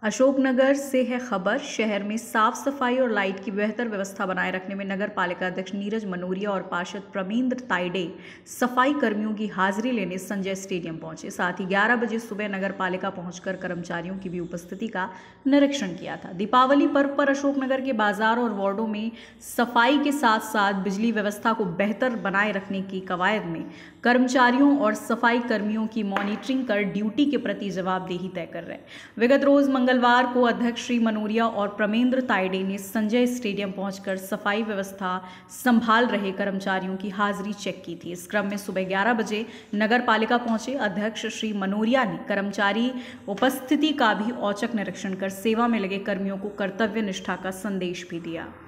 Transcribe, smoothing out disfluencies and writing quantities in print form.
अशोकनगर से है खबर। शहर में साफ सफाई और लाइट की बेहतर व्यवस्था बनाए रखने में नगर पालिका अध्यक्ष नीरज मनोरिया और पार्षद प्रमेंद्र तायडे सफाई कर्मियों की हाजिरी लेने संजय स्टेडियम पहुंचे। साथ ही 11 बजे सुबह नगर पालिका पहुंचकर कर्मचारियों की भी उपस्थिति का निरीक्षण किया था। दीपावली पर्व पर अशोकनगर के बाजार और वार्डों में सफाई के साथ साथ बिजली व्यवस्था को बेहतर बनाए रखने की कवायद में कर्मचारियों और सफाई कर्मियों की मॉनिटरिंग कर ड्यूटी के प्रति जवाबदेही तय कर रहे हैं। विगत रोज मंगलवार को अध्यक्ष श्री मनोरिया और प्रमेंद्र तायडे ने संजय स्टेडियम पहुंचकर सफाई व्यवस्था संभाल रहे कर्मचारियों की हाजिरी चेक की थी। इस क्रम में सुबह 11 बजे नगर पालिका पहुंचे अध्यक्ष श्री मनोरिया ने कर्मचारी उपस्थिति का भी औचक निरीक्षण कर सेवा में लगे कर्मियों को कर्तव्य निष्ठा का संदेश भी दिया।